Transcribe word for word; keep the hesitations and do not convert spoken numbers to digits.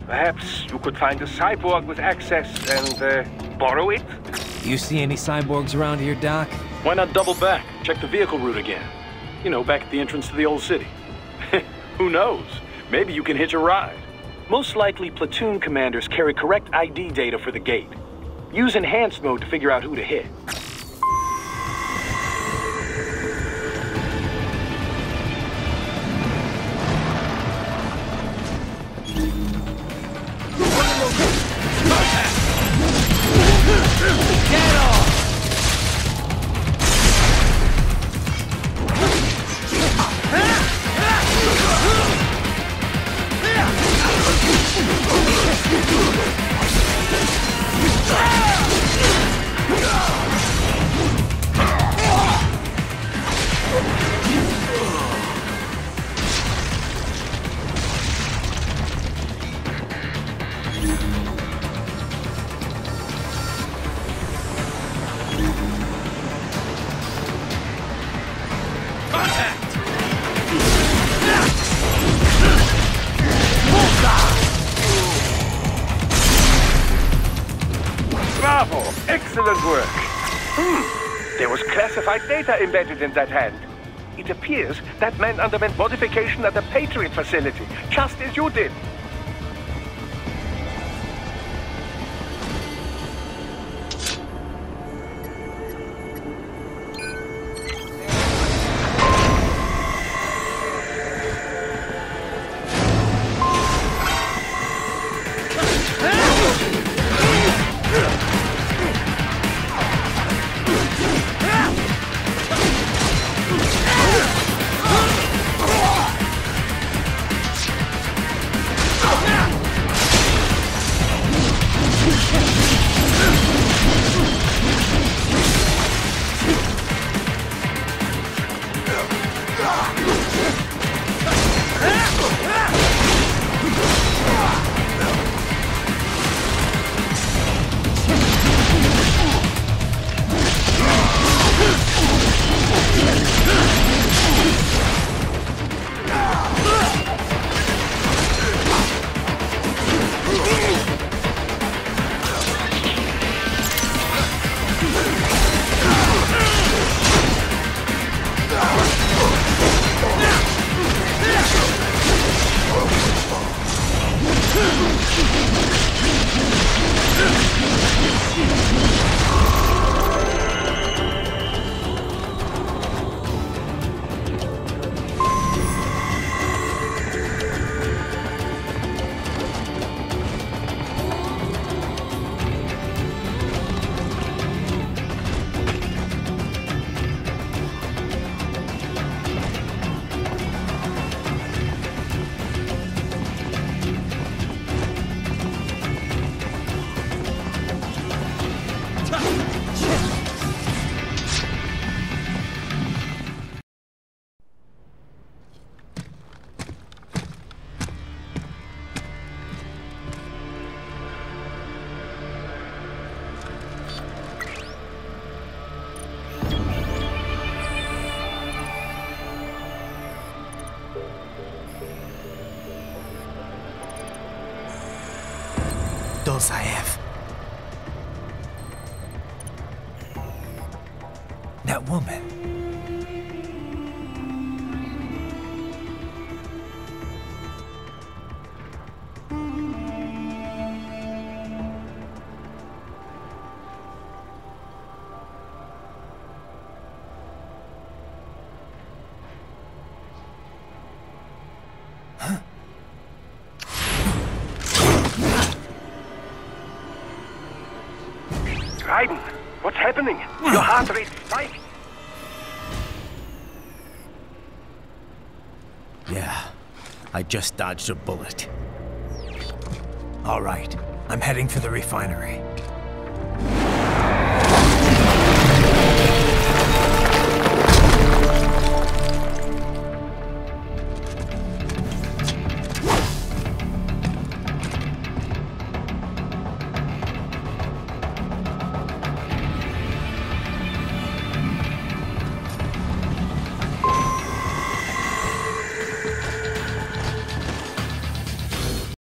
Perhaps you could find a cyborg with access and uh, borrow it? You see any cyborgs around here, Doc? Why not double back? Check the vehicle route again. You know, back at the entrance to the old city. Who knows? Maybe you can hitch a ride. Most likely, platoon commanders carry correct I D data for the gate. Use enhanced mode to figure out who to hit. Bravo! Excellent work! Hmm. There was classified data embedded in that hand. It appears that man underwent modification at the Patriot facility, just as you did. Dolzaev. That woman. Raiden, what's happening? Your heart rate spiked. Yeah, I just dodged a bullet. All right, I'm heading for the refinery.